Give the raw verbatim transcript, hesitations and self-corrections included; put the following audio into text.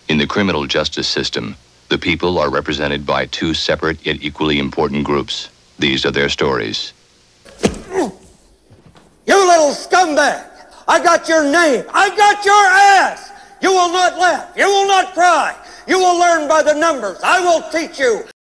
In the criminal justice system, the people are represented by two separate yet equally important groups. These are their stories. You little scumbag! I got your name! I got your ass! You will not laugh! You will not cry! You will learn by the numbers! I will teach you!